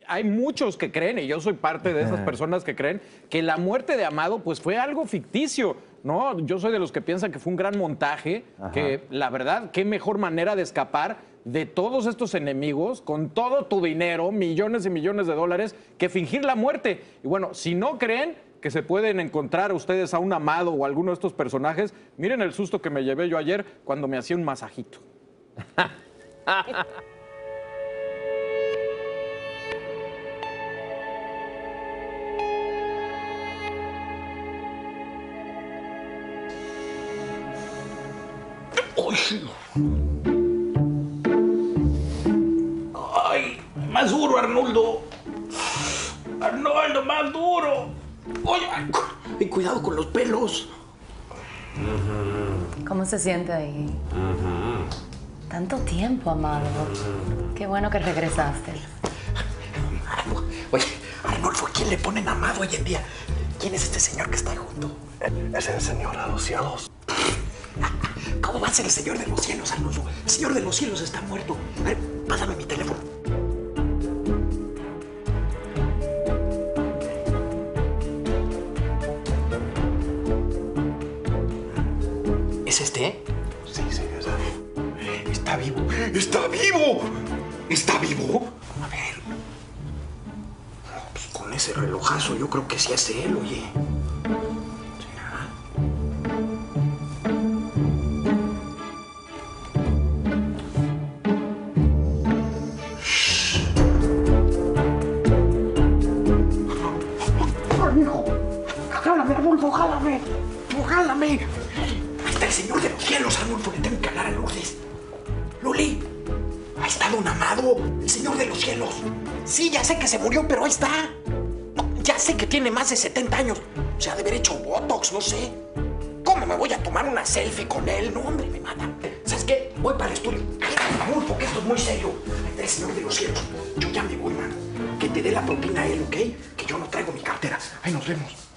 hay muchos que creen, y yo soy parte de esas personas que creen, que la muerte de Amado pues fue algo ficticio, ¿no? Yo soy de los que piensan que fue un gran montaje, que la verdad, qué mejor manera de escapar de todos estos enemigos con todo tu dinero, millones y millones de dólares, que fingir la muerte. Y bueno, si no creen que se pueden encontrar ustedes a un Amado o a alguno de estos personajes, miren el susto que me llevé yo ayer cuando me hacía un masajito. ¡Ay! Más duro, Arnoldo. Arnoldo, más duro. Oye, ay, cuidado con los pelos. ¿Cómo se siente ahí? Tanto tiempo, Amado. Qué bueno que regresaste. Oye, Arnolfo, ¿quién le ponen Amado hoy en día? ¿Quién es este señor que está ahí junto? Es el Señor de los Cielos. ¿Cómo va a ser el Señor de los Cielos, Arnolfo? El Señor de los Cielos está muerto. A ver, pásame mi teléfono. ¿Es este? Sí, es él. ¡Está vivo! ¡Está vivo! ¿Está vivo? A ver. Pues con ese relojazo yo creo que sí es él, oye. ¿Será? ¡Ay, hijo! ¡Jálame, Arnolfo, jálame! ¡Tú jálame! Ahí está el Señor de los Cielos, Arnolfo. Le tengo que hablar a Lourdes. Luli, ahí está don Amado, el Señor de los Cielos. Sí, ya sé que se murió, pero ahí está. No, ya sé que tiene más de 70 años. O sea, de haber hecho botox, no sé. ¿Cómo me voy a tomar una selfie con él? No, hombre, me mata. ¿Sabes qué? Voy para el estudio. Arnolfo, que esto es muy serio. Ahí está el Señor de los Cielos. Yo ya me voy, mano. Que te dé la propina a él, ¿ok? Que yo no traigo mi cartera. Ahí nos vemos.